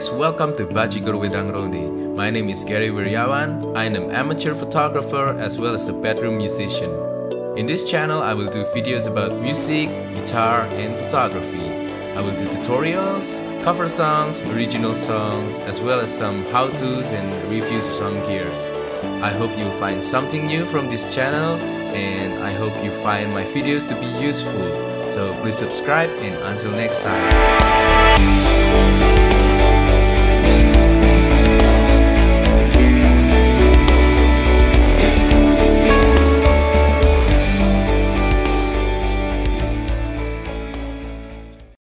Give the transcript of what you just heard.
guys, welcome to Bajigurwedangronde. My name is Gary Wiryawan. I am an amateur photographer as well as a bedroom musician. In this channel, I will do videos about music, guitar, and photography. I will do tutorials, cover songs, original songs, as well as some how-tos and reviews of some gears. I hope you find something new from this channel, and I hope you find my videos to be useful. So please subscribe, and until next time.